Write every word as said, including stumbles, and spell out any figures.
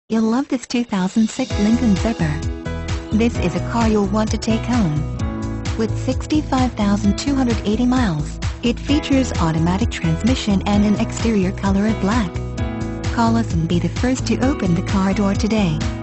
You'll love this two thousand six Lincoln Zephyr. This is a car you'll want to take home. With sixty-five thousand two hundred eighty miles, it features automatic transmission and an exterior color of black. Call us and be the first to open the car door today.